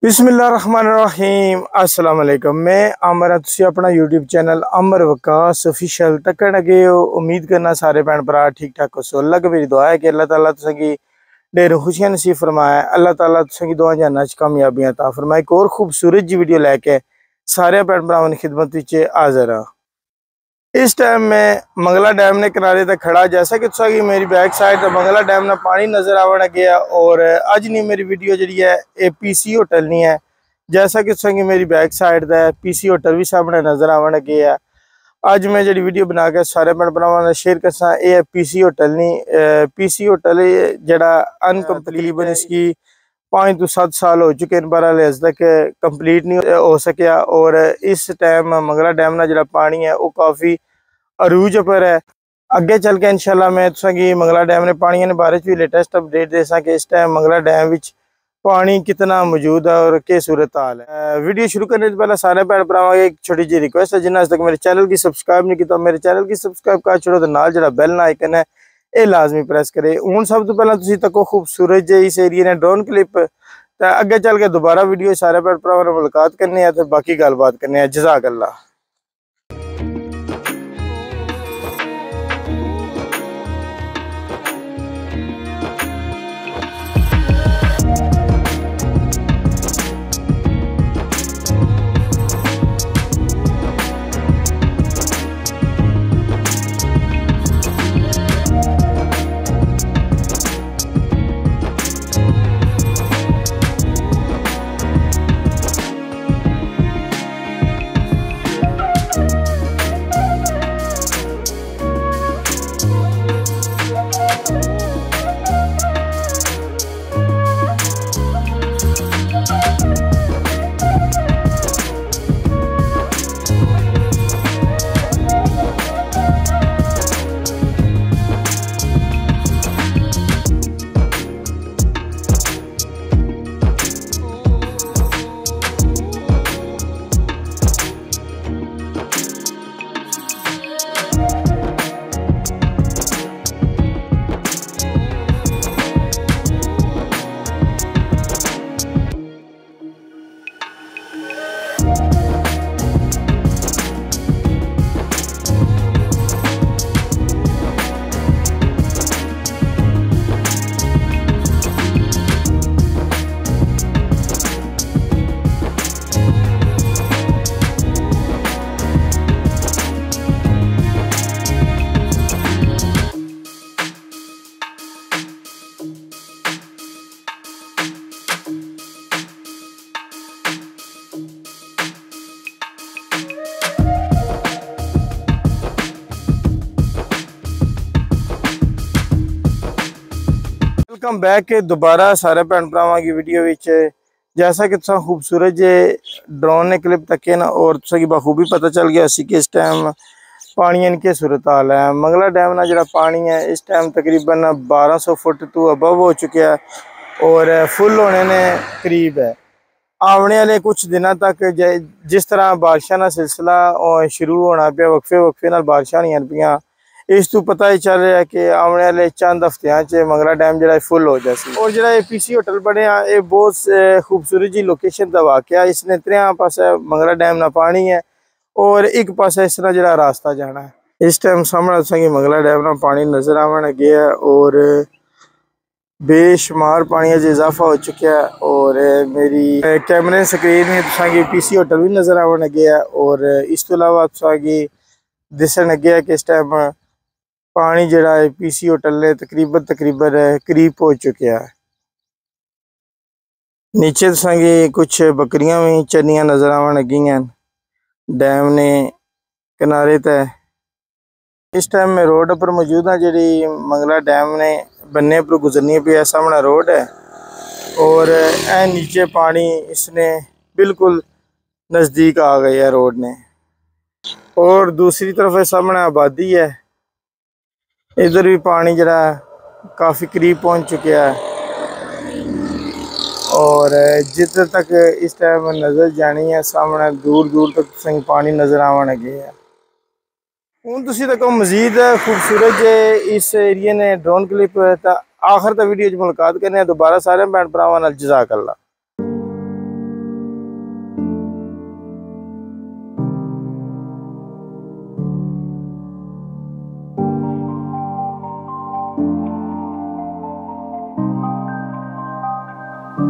बिस्मिल्लाहिर्रहमानिर्रहीम अस्सलाम वालेकुम। मैं आमर तुसी अपना YouTube channel Amar Waqas official तकन लगे हो। उम्मीद करना सारे भैन भरा ठीक ठाक हो। अल्लाह की मेरी दुआ है कि अल्लाह ताला तुसेंगी ढेर खुशियां नसीब फरमाए। अल्लाह ताला तुसेंगी दुआ जाना च कामयाबियां अता फरमाए। एक और खूबसूरत जी वीडियो लैके सारे भैन भरावां दी खिदमत विच हाज़र हां। इस टाइम मैं मंगला डैम ने किनारे तक खड़ा, जैसा कि तुसा की मेरी बैक साइड मंगला डैम ना पानी नज़र आवन गया। और अज नहीं मेरी वीडियो जी है ये पीसी होटल नहीं है, जैसा कि तुसा की मेरी बैक साइड है पीसी होटल भी सामने नज़र आवन गया। अज मैं जी वीडियो बना के सारे भैन भरावां शेयर करसा ये पीसी होटल नहीं, पीसी होटल जड़ा तकरीबन इसकी 5 to 7 साल हो चुके हैं, बहरहाल अज तक कंप्लीट नहीं हो सकिया। और इस टाइम मंगला डैम ना जड़ा पानी है वो काफ़ी अरूज पर है। अगे चल के इंशाल्लाह मैं तुसेंगी मंगला डैम ने पानी के बारे भी लेटेस्ट अपडेट देसा कि इस टाइम मंगला डैम विच पानी कितना मौजूद है और क्या सूरत हाल है। वीडियो शुरू करने से पहले सारे भैन भरावां एक छोटी जी रिक्वेस्ट है, जिन्हें अज तक मेरे चैनल की सब्सक्राइब नहीं किया मेरे चैनल की सब्सक्राइब कर छोड़ो, तो नाल जड़ा बेल ना आइकन है ये लाजमी प्रेस करे। हूँ सब तो पहले तुसीं तको खूबसूरत जे इस एरिए ने ड्रोन क्लिप, तो अगे चल के दोबारा वीडियो सारे भैन भरावां नाल मुलाकात करने हैं, तो बाकी गलबात करने हैं। जज़ाक अल्लाह। वेलकम बैक दोबारा सारे भैन भरावां की वीडियो विच। जैसा कि तुसा खूबसूरत जे ड्रोन ने क्लिप तके ना और तुसा की बखूबी पता चल गया सी कि इस टाइम पानी इनके सूरत हाल है। मंगला डैम ना जड़ा पानी है इस टाइम तकरीबन 1200 फुट तो अबव हो चुका है और फुल होने ने करीब है। आने वाले कुछ दिनों तक जिस तरह बारिशों का सिलसिला शुरू होना पाया, वक्फे वक्फे नाल बारिशां होईयां पियां, इस तो पता ही चल रहा है कि आने वाले चंद हफ्तियां च मंगला डैम जरा फुल हो जाए। और जरा पीसी होटल बने ये बहुत खूबसूरत जी लोकेशन का वाकया। इसने त्रिया पासे मंगला डैम ना पानी है और एक पासे इस तरह जरा रास्ता जाना है। इस टाइम सामने मंगला डैम ना पानी नजर आवन गया और बेशुमार पानी अज इजाफा हो चुका है। और मेरी कैमरे स्क्रीन में तुसांगी पीसी होटल भी नजर आवन गया और इस तो अलावा तुसांगी दिसन गया कि इस टाइम पानी जड़ा है पीसी होटल ने तकरीबन करीब हो चुका है। नीचे तुसांगी कुछ बकरियां भी चरनियां नजर आवन लगी हैं डैम ने किनारे तय। इस टाइम मैं रोड पर मौजूद हाँ, जी मंगला डैम ने बन्ने पर गुजरनी पे सामने रोड है और नीचे पानी इसने बिल्कुल नज़दीक आ गया है रोड ने। और दूसरी तरफ सामने आबादी है, इधर भी पानी जरा काफ़ी करीब पहुंच चुका है और जिधर तक इस टाइम नज़र जानी है सामने दूर दूर तक पानी नज़र आवन गया है। हूँ तुसी तक मजीद खूबसूरत जे इस एरिए ने ड्रोन क्लिप आखिर तक वीडियो मुलाकात करने दोबारा सारे भैन भरावां नाल। जज़ाक अल्लाह।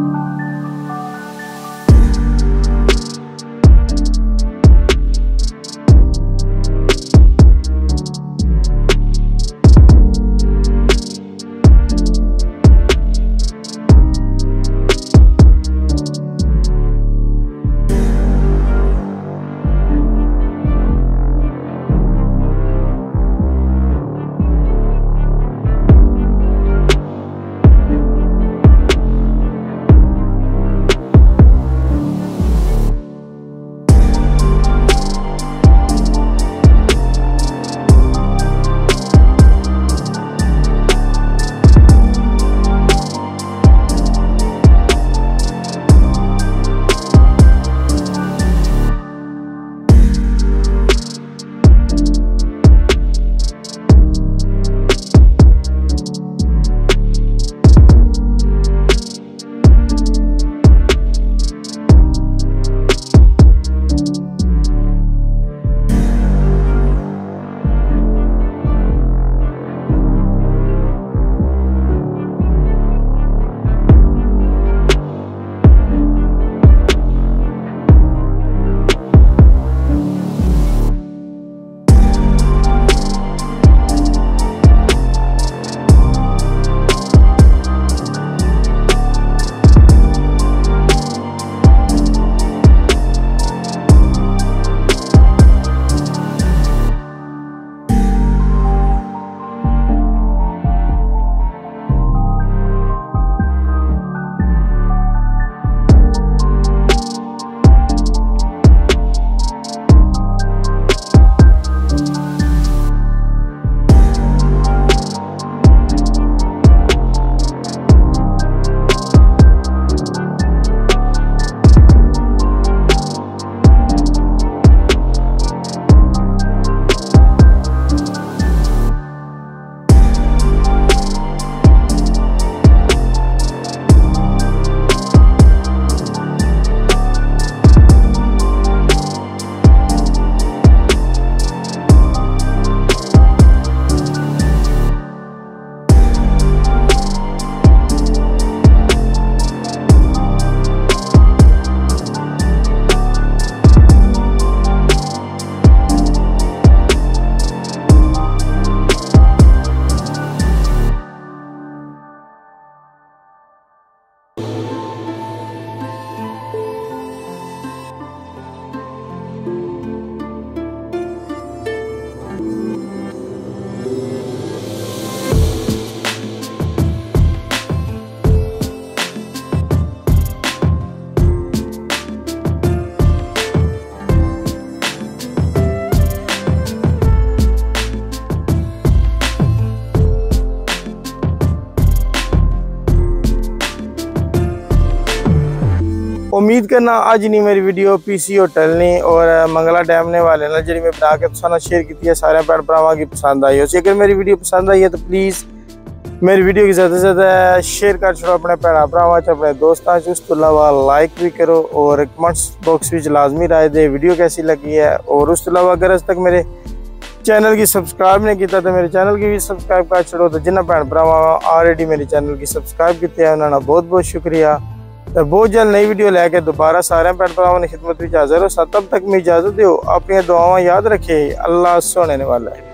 उम्मीद करना अज नहीं मेरी वीडियो पीसी होटल ने और मंगला डैम ने वाले ना जी मैं बना के तुसा शेयर की है सारे भैन भरावां की पसंद आई हो। अगर मेरी वीडियो पसंद आई है तो प्लीज़ मेरी वीडियो की ज़्यादा से ज़्यादा शेयर कर छोड़ो अपने भैन भरावां अपने दोस्तों उस तो अलावा लाइक भी करो और कमेंट्स बॉक्स में लाजमी राय दे वीडियो कैसी लगी है। और उस तो अलावा अगर अज तक मेरे चैनल की सब्सक्राइब नहीं किया तो मेरे चैनल की भी सब्सक्राइब कर छोड़ो। तो जिन्हें भैन भरावां ऑलरेडी मेरे चैनल की सब्सक्राइब किया है उन्होंने बहुत बहुत शुक्रिया। तो बहुत जल्द नई वीडियो लैके दोबारा सारे भैन भरावां की खिदमत में हाजिर हो। तब तक मैं इजाज़त दो, अपनी दुआवां याद रखे। अल्लाह सोने वाला है।